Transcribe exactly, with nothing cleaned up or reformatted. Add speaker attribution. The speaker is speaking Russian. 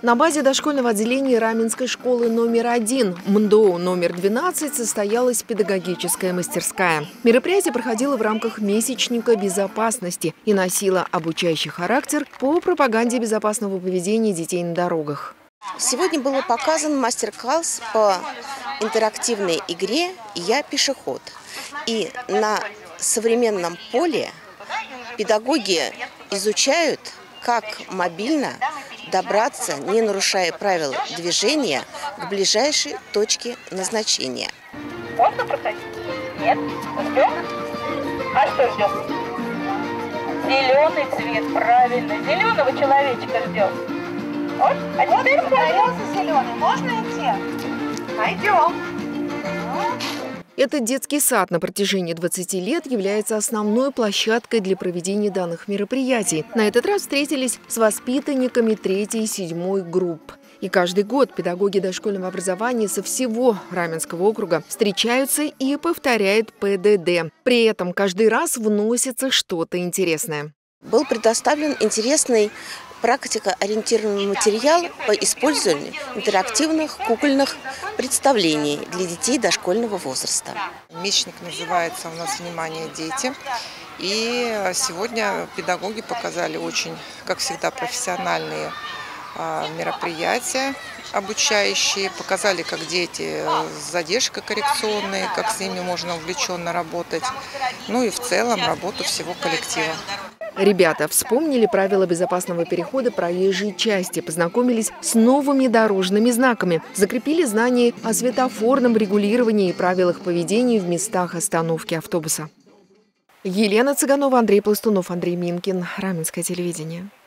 Speaker 1: На базе дошкольного отделения Раменской школы номер один МНДО номер двенадцать состоялась педагогическая мастерская. Мероприятие проходило в рамках месячника безопасности и носило обучающий характер по пропаганде безопасного поведения детей на дорогах.
Speaker 2: Сегодня был показан мастер-класс по интерактивной игре «Я пешеход». И на современном поле педагоги изучают, как мобильно добраться, не нарушая правил движения, к ближайшей точке назначения.
Speaker 3: Можно проходить? Нет? Ждем? А что ждем? Зеленый цвет, правильно. Зеленого человечка ждем. Вот, а теперь вот загорелся зеленый. Можно идти? Пойдем.
Speaker 1: Этот детский сад на протяжении двадцати лет является основной площадкой для проведения данных мероприятий. На этот раз встретились с воспитанниками третьей и седьмой групп. И каждый год педагоги дошкольного образования со всего Раменского округа встречаются и повторяют ПДД. При этом каждый раз вносится что-то интересное.
Speaker 2: Был предоставлен интересный практикоориентированный материал по использованию интерактивных кукольных представлений для детей дошкольного возраста.
Speaker 4: Месячник называется у нас «Внимание, дети». И сегодня педагоги показали очень, как всегда, профессиональные мероприятия обучающие, показали, как дети с задержкой коррекционной, как с ними можно увлеченно работать, ну и в целом работу всего коллектива.
Speaker 1: Ребята вспомнили правила безопасного перехода проезжей части, познакомились с новыми дорожными знаками, закрепили знания о светофорном регулировании и правилах поведения в местах остановки автобуса. Елена Цыганова, Андрей Пластунов, Андрей Минкин. Раменское телевидение.